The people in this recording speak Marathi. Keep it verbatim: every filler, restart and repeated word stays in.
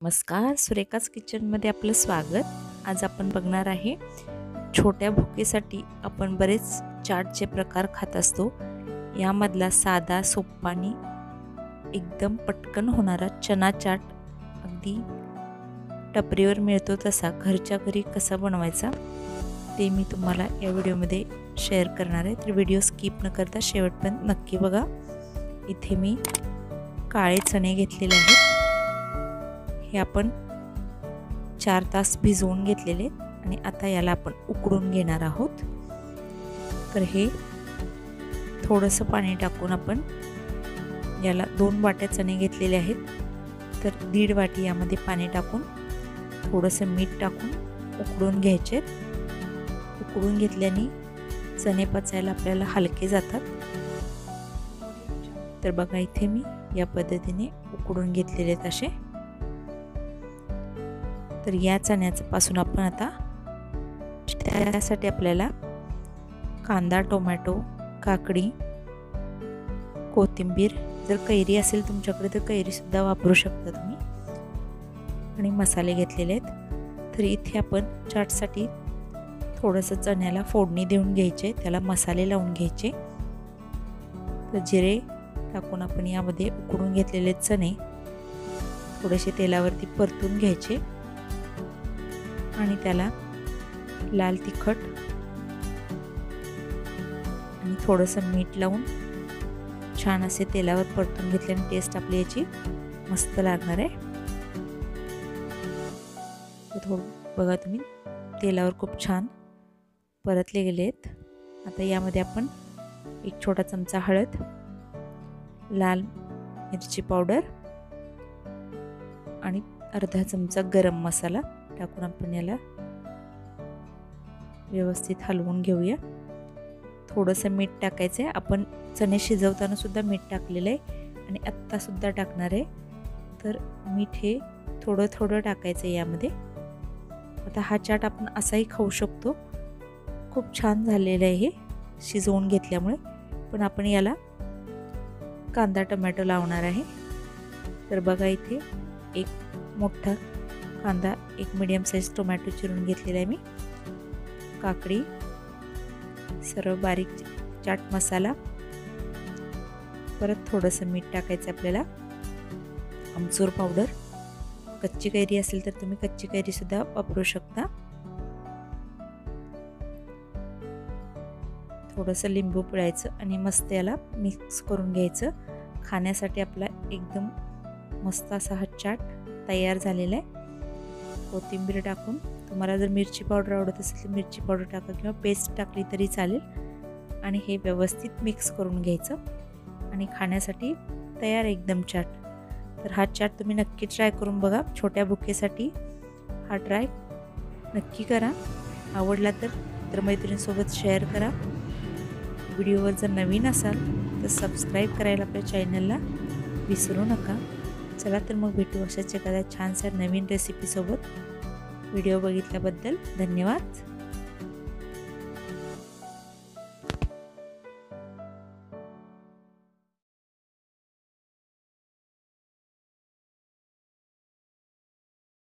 नमस्कार, सुरेखाच किचनमध्ये आपलं स्वागत। आज आपण बघणार आहे छोट्या भुकेसाठी आपण बरेच चाटचे प्रकार खात असतो। यामधला साधा सोपा आणि एकदम पटकन होणारा चना चाट अगदी टपरीवर मिळतो तसा घरच्या घरी कसा बनवायचा ते मी तुम्हाला या व्हिडिओमध्ये शेअर करणार आहे। तर व्हिडिओ स्किप न करता शेवटपर्यंत नक्की बघा। इथे मी काळे चणे घेतलेले आहेत। हे आपण चार तास भिजवून घेतलेले आणि आता याला आपण उकडून घेणार आहोत। तर हे थोडंसं पाणी टाकून आपण याला दोन वाट्या चणे घेतलेले आहेत। तर दीड वाटी यामध्ये पाणी टाकून थोडंसं मीठ टाकून उकडून घ्यायचे। उकडून घेतल्याने चणे पचायला आपल्याला हलके जातात। तर बघा इथे मी या पद्धतीने उकडून घेतलेले आहेत असे। तर या चण्याचं पासून आपण आता त्यासाठी आपल्याला कांदा, टोमॅटो, काकडी, कोथिंबीर, जर कैरी असेल तुमच्याकडे तर कैरी सुद्धा वापरू शकता तुम्ही, आणि मसाले घेतलेले आहेत। तर इथे आपण चाटसाठी थोडंसं चण्याला फोडणी देऊन घ्यायचे, त्याला मसाले लावून घ्यायचे। तर जिरे टाकून आपण यामध्ये उकडून घेतलेले चणे थोडेसे तेलावरती परतून घ्यायचे आणि त्याला लाल तिखट आणि थोडंसं मीठ लावून छान असे तेलावर परतून घेतल्याने टेस्ट आपली याची मस्त लागणार आहे। तर थोडं बघा तुम्ही तेलावर खूप छान परतले गेले आहेत। आता यामध्ये आपण एक छोटा चमचा हळद, लाल मिरची पावडर आणि अर्धा चमचा गरम मसाला टाकून आपण याला व्यवस्थित हलवून घेऊया। थोडंसं मीठ टाकायचं आहे, आपण चणे शिजवताना सुद्धा मीठ टाकलेलं आहे आणि आत्ता सुद्धा टाकणार आहे। तर मीठ हे थोडं थोडं टाकायचं आहे यामध्ये। आता हा चाट आपण असाही खाऊ शकतो, खूप छान झालेलं आहे हे शिजवून घेतल्यामुळे। पण आपण याला कांदा टोमॅटो लावणार आहे। तर बघा इथे एक मोठा कांदा, एक मीडियम साइज टोमॅटो चिरून घेतलेला आहे मी, काकडी, सर्व बारीक चाट मसाला, परत थोडंसं मीठ टाकायचं आपल्याला, आमचूर पावडर, कच्ची कैरी असेल तर तुम्ही कच्ची कैरी सुद्धा वापरू शकता, थोडंसं लिंबू पिळायचं आणि मस्त याला मिक्स करून घ्यायचं। खाण्यासाठी आपला एकदम मस्त असा हा चाट तयार झालेला आहे। कोथिंबीर टाकून, तुम्हाला जर मिरची पावडर आवडत असेल तर मिरची पावडर टाका किंवा पेस्ट टाकली तरी चालेल, आणि हे व्यवस्थित मिक्स करून घ्यायचं आणि खाण्यासाठी तयार एकदम चाट। तर हा चाट तुम्ही नक्की ट्राय करून बघा। छोट्या भुकेसाठी हा ट्राय नक्की करा। आवडला तर तर मैत्रिणींसोबत शेअर करा। व्हिडिओवर जर नवीन असाल तर सबस्क्राईब करायला आपल्या चॅनलला विसरू नका। चला तर मग भेटू अशाच एखाद्या छानशा नवीन रेसिपीसोबत। व्हिडिओ बघितल्याबद्दल धन्यवाद।